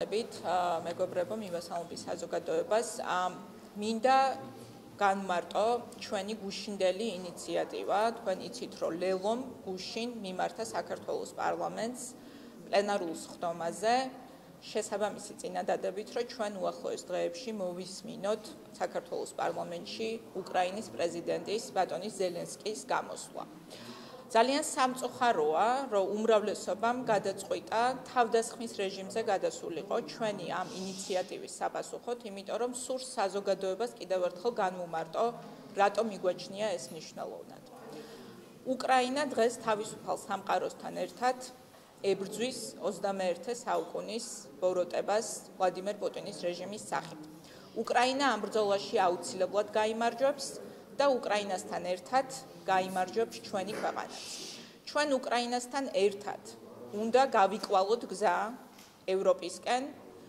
მოგესალმებით, მეგობრებო, მიმართავს საზოგადოებას. მინდა განმარტო ჩვენი გუშინდელი ინიციატივა. თქვენ იცით, რომ ლელომ გუშინ მიმართა საქართველოს პარლამენტს პლენარულ სხდომაზე შესაბამისი წინადადებით, რომ ჩვენ უახლოეს დღეებში მოვისმინოთ საქართველოს პარლამენტში უკრაინის პრეზიდენტის ბატონის ზელენსკის გამოსვლა. ძალიან სამწუხაროა, რომ უმრავლესობამ გადაწყვიტა თავდასხმის რეჟიმზე გადასულიყო ჩვენი ამ ინიციატივის საპასუხოდ, იმიტომ რომ სურს საზოგადოებას კიდევ ერთხელ განმომარტო, რატომ მიგვაჩნია ეს მნიშვნელოვნად. უკრაინა დღეს თავისუფალ სამყაროსთან ერთად ებრძვის 21 საუკუნის ბოროტებას ვლადიმერ პუტინის რეჟიმის სახით. უკრაინა ამ ბრძოლაში აუცილებლად გაიმარჯვებს და უკრაინასთან ერთად გაიმარჯვებს ჩვენი ქვეყანაც. ჩვენ უკრაინასთან ერთად უნდა გავიკვალოთ გზა ევროპისკენ,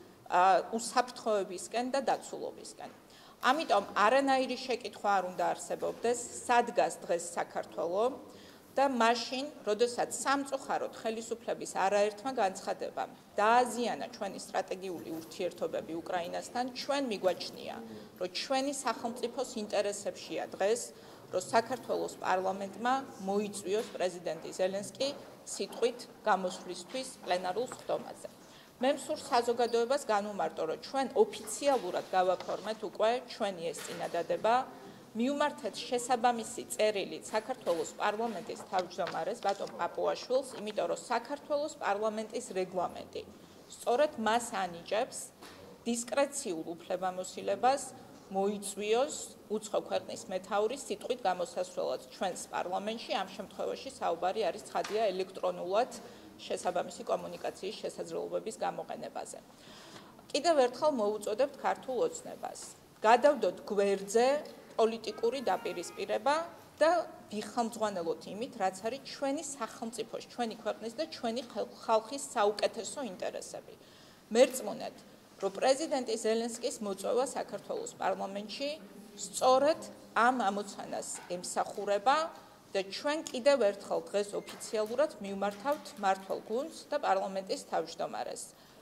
უსაფრთხოებისკენ და დაცულობისკენ. ამიტომ არანაირი შეკითხვა არ უნდა არსებობდეს, სად დგას დღეს საქართველოს და მაშინ, როდესაც სამწუხაროდ ხელისუფლების არაერთმა განცხადებამ დააზიანა ჩვენი სტრატეგიული ურთიერთობები უკრაინასთან, ჩვენ მიგვაჩნია, რომ ჩვენი სახელმწიფოს ინტერესებშია დღეს, რომ საქართველოს პარლამენტმა მოიწვიოს პრეზიდენტი ზელენსკი სიტყვით გამოსვლისთვის პლენარულ სხდომაზე. მე მსურს საზოგადოებას განვმარტო, რომ ჩვენ ოფიციალურად გავაფორმეთ უკვე ჩვენი ეს წინადადება, მივმართეთ შესაბამისი წერილი საქართველოს პარლამენტის თავმჯდომარეს ბატონ პაპუაშვილს, იმიტომ რომ საქართველოს პარლამენტის რეგლამენტი სწორედ მას ანიჭებს დისკრეციულ უფლებამოსილებას მოიწვიოს უცხო ქვეყნის მეთაურის სიტყვით გამოსასვლელად ჩვენს პარლამენტში. ამ შემთხვევაში საუბარი არის ცხადია ელექტრონულად შესაბამისი კომუნიკაციის შესაძლებლობების გამოყენებაზე. კიდევ ერთხელ მოვუწოდებთ ქართულ ოცნებას. გადავდოთ გვერდზე პოლიტიკური დაპირისპირება და ვიხელმძღვანელოთ იმით, რაც არის ჩვენი სახელმწიფოს, ჩვენი ქვეყნის და ჩვენი ხალხის საუკეთესო ინტერესები. მერწმუნეთ, რომ პრეზიდენტი ზელენსკის მოწვევა საქართველოს პარლამენტში სწორედ ამ ამოცანას ემსახურება და ჩვენ კიდევ ერთხელ დღეს ოფიციალურად მივმართავთ მმართველ გუნდს და პარლამენტის თავმჯდომარეს.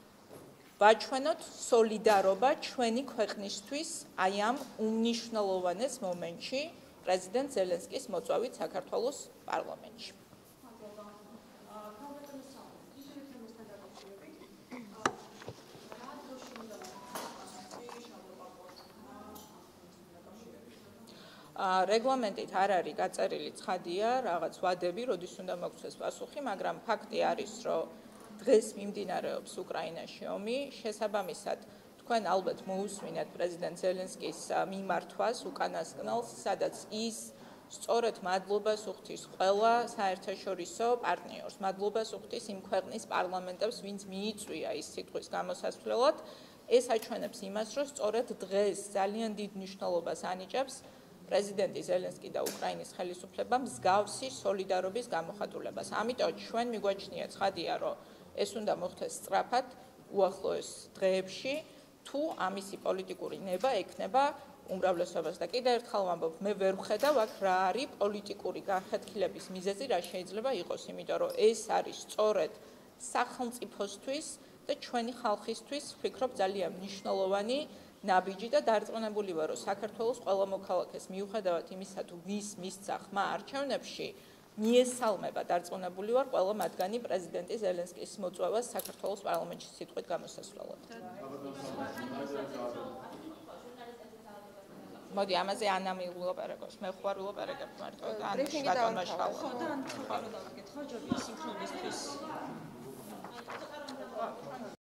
ვაჩვენოთ სოლიდარობა ჩვენი ქვეყნისთვის აი ამ უმნიშვნელოვანეს მომენტში პრეზიდენტ ზელენსკის მოწვევით საქართველოს პარლამენტში. რეგლამენტით არ არის გაწერილი ცხადია რაღაც ვადები, როდის უნდა მოგცეს პასუხი, მაგრამ ფაქტი არის, რომ დღეს მიმდინარეობს უკრაინაში ომი, შესაბამისად თქვენ ალბათ მოусმინეთ პრეზიდენტ ზელენსკის მიმართვას უკანასკნელს, სადაც ის სწორედ მადლობას უხდის ყველა საერთაშორისო პარტნიორს, მადლობას უხდის იმ ქვეყნის პარლამენტებს, ვინც მიიწვია ის სიტყვის გამოსასვლელად. ეს აჩვენებს იმას, რომ სწორედ დღეს ძალიან დიდ მნიშვნელობას ანიჭებს პრეზიდენტი ზელენსკი და უკრაინის ხელისუფლება მსგავსი სოლიდარობის გამოხატულებას. ამიტომ ჩვენ მიგვაჩნია ცხადია, რომ ეს უნდა მოხდეს სწრაფად უახლოეს დღეებში, თუ ამისი პოლიტიკური ნება ექნება უმრავლესობას და კიდევ ერთხელ ვამბობ, მე ვერ ვხედავ აქ რა არის პოლიტიკური განხეთქილების მიზეზი, რა შეიძლება იყოს, იმიტომ რომ ეს არის სწორედ სახელმწიფოსთვის და ჩვენი ხალხისთვის, ვფიქრობ, ძალიან მნიშვნელოვანი ნაბიჯი და დარწმუნებული ვარ, რომ საქართველოს ყველა მოქალაქეს მიუხედავად იმისა, თუ ვის მისცა ხმა არჩევნებში, მიესალმება დარწმუნებული ვარ ყველა მათგანი პრეზიდენტი ზელენსკის მოწვევას საქართველოს პარლამენტში სიტყვით გამოსასვლელად. მოდი ამაზე ანამი ვილაპარაკოს, მე ხوار ვილაპარაკებ მარტო და ან ბატონმა შალვა.